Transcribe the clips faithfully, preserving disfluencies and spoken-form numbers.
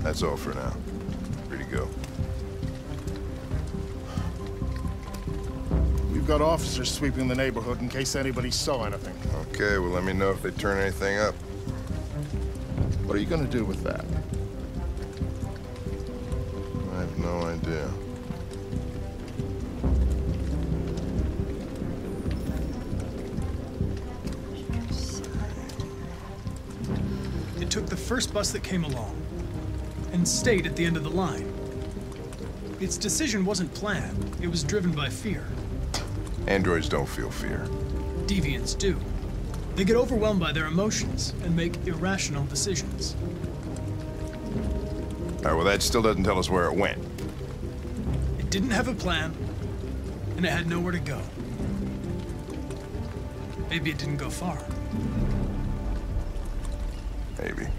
That's all for now. Free to go. We've got officers sweeping the neighborhood in case anybody saw anything. Okay, well, let me know if they turn anything up. What are you gonna do with that? I have no idea. It took the first bus that came along and stayed at the end of the line. Its decision wasn't planned. It was driven by fear. Androids don't feel fear. Deviants do. They get overwhelmed by their emotions and make irrational decisions. All right, well, that still doesn't tell us where it went. It didn't have a plan, and it had nowhere to go. Maybe it didn't go far. Maybe.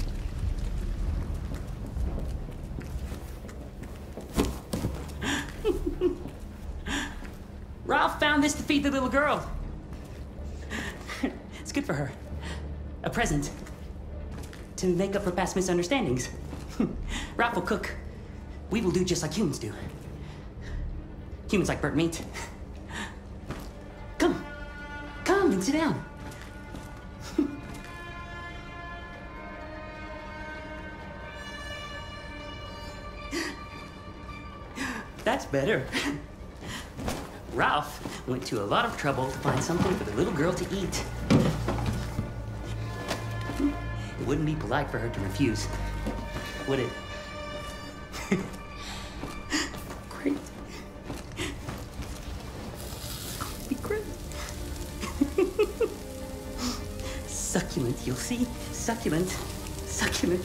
Ralph found this to feed the little girl. It's good for her. A present. To make up for past misunderstandings. Ralph will cook. We will do just like humans do. Humans like burnt meat. Come. Come and sit down. That's better. Ralph went to a lot of trouble to find something for the little girl to eat. It wouldn't be polite for her to refuse, would it? Great. Be great. Succulent, you'll see. Succulent. Succulent.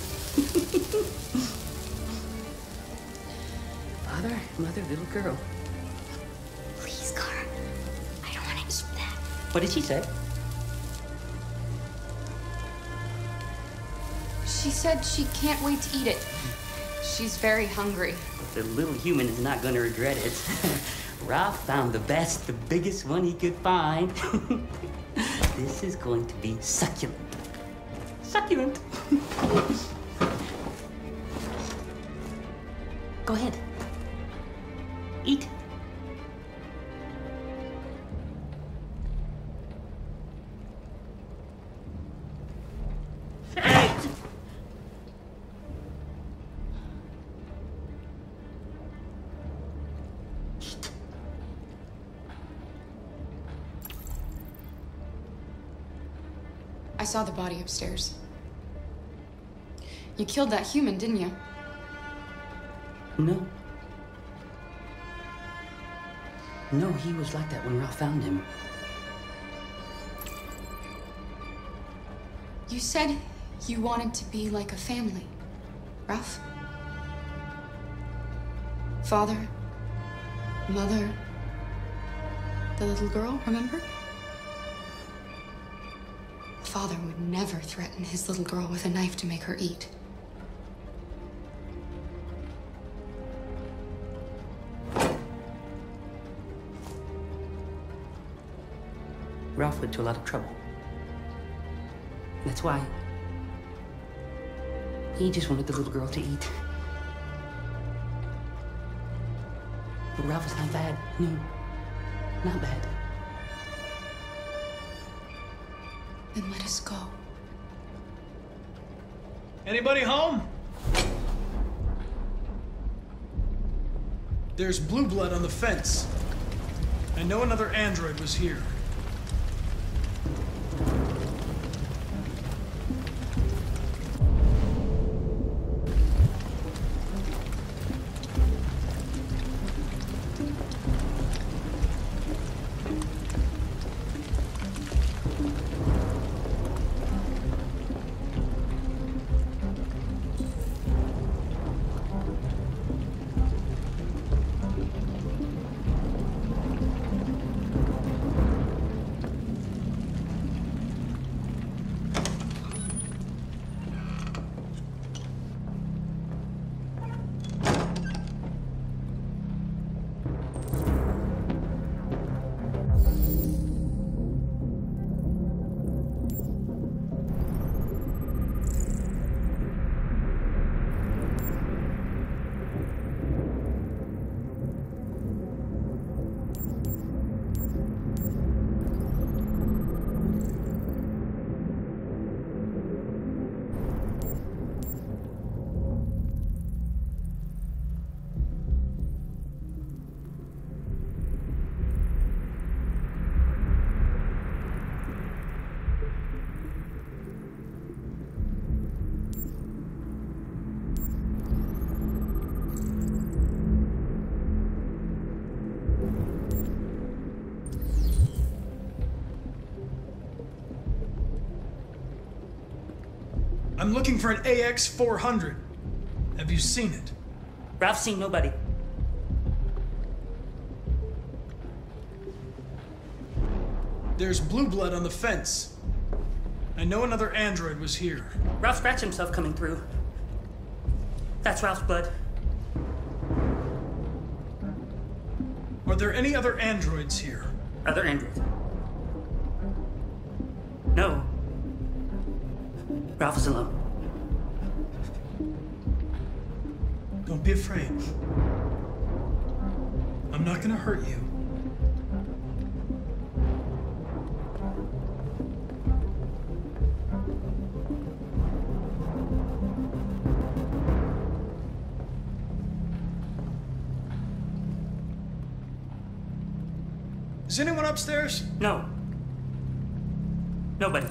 Father, mother, little girl. Please, Carl. I don't want to eat that. What did she say? She said she can't wait to eat it. She's very hungry. The little human is not going to regret it. Ralph found the best, the biggest one he could find. This is going to be succulent. Succulent. Go ahead. Eat. I saw the body upstairs. You killed that human, didn't you? No. No, he was like that when Ralph found him. You said you wanted to be like a family, Ralph. Father, mother, the little girl, remember? Father would never threaten his little girl with a knife to make her eat. Ralph went to a lot of trouble. That's why he just wanted the little girl to eat. But Ralph is not bad. No, not bad. Then let us go. Anybody home? There's blue blood on the fence. I know another android was here. I'm looking for an A X four hundred. Have you seen it? Ralph's seen nobody. There's blue blood on the fence. I know another android was here. Ralph scratched himself coming through. That's Ralph's blood. Are there any other androids here? Other androids? No. Ralph is alone. Don't be afraid. I'm not gonna hurt you. Is anyone upstairs? No. Nobody.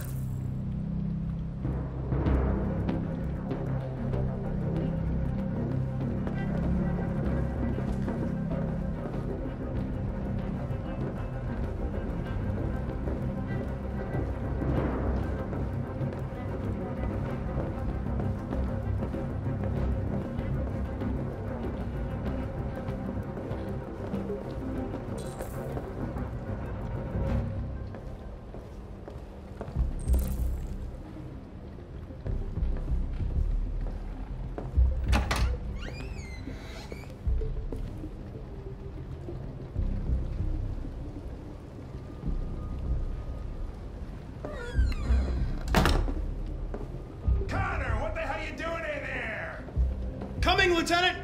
Coming, Lieutenant!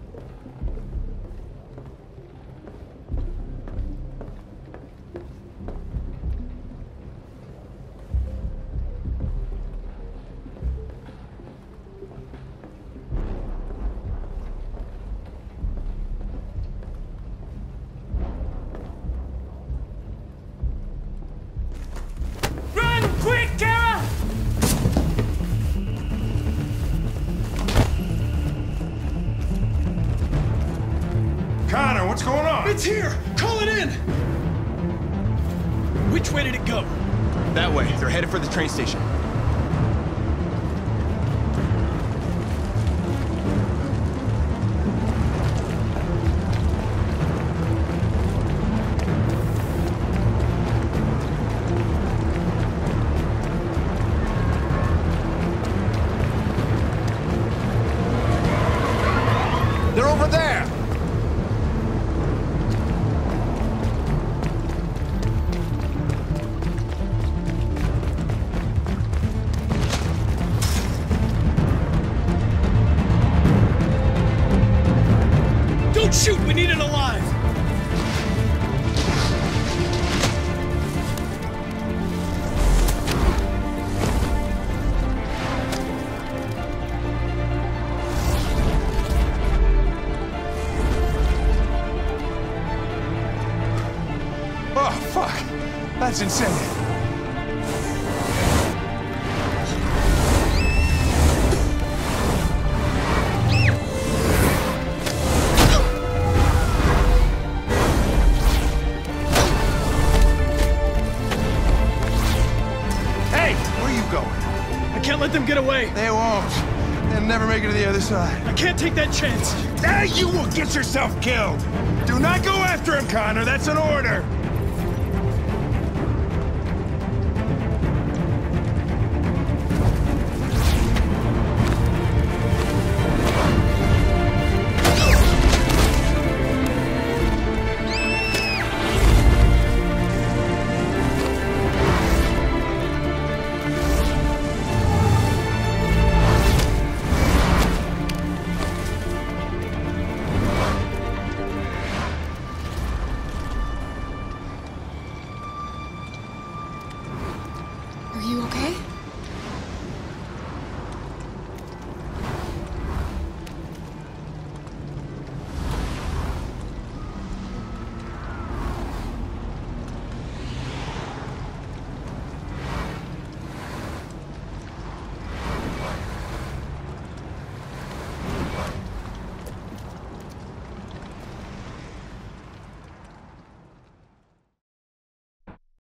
Run, quick, Kara! Connor, what's going on? It's here! Call it in! Which way did it go? That way. They're headed for the train station. They're over there! Don't shoot! We need it alive! Oh, fuck! That's insane. Hey! Where are you going? I can't let them get away! They won't. They'll never make it to the other side. I can't take that chance! Now you will get yourself killed! Do not go after him, Connor! That's an order! Are you okay?